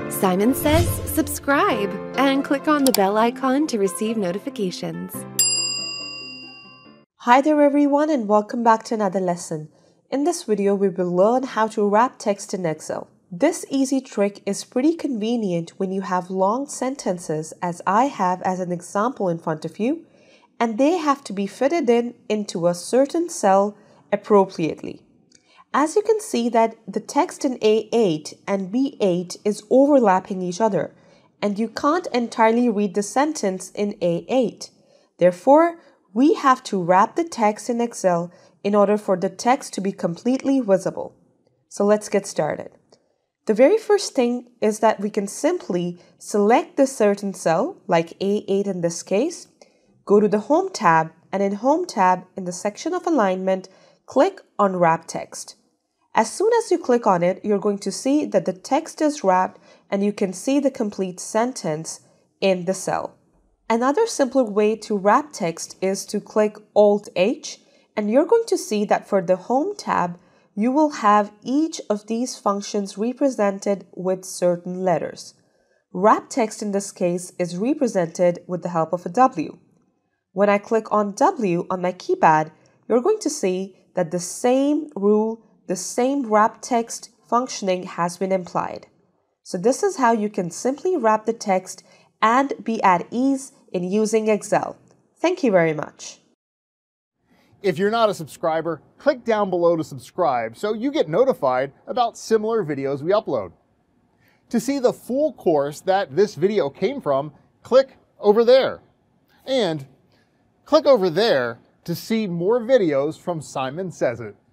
Simon Says subscribe and click on the bell icon to receive notifications. Hi there everyone and welcome back to another lesson. In this video, we will learn how to wrap text in Excel. This easy trick is pretty convenient when you have long sentences, as I have as an example in front of you, and they have to be fitted into a certain cell appropriately. As you can see that the text in A8 and B8 is overlapping each other, and you can't entirely read the sentence in A8. Therefore, we have to wrap the text in Excel in order for the text to be completely visible. So let's get started. The very first thing is that we can simply select the certain cell, like A8 in this case, go to the Home tab, and in Home tab, in the section of Alignment, click on Wrap Text. As soon as you click on it, you're going to see that the text is wrapped and you can see the complete sentence in the cell. Another simpler way to wrap text is to click Alt-H, and you're going to see that for the Home tab, you will have each of these functions represented with certain letters. Wrap text in this case is represented with the help of a W. When I click on W on my keypad, you're going to see that the same rule, the same wrap text functioning has been applied. So this is how you can simply wrap the text and be at ease in using Excel. Thank you very much. If you're not a subscriber, click down below to subscribe so you get notified about similar videos we upload. To see the full course that this video came from, click over there. And click over there to see more videos from Simon Says It.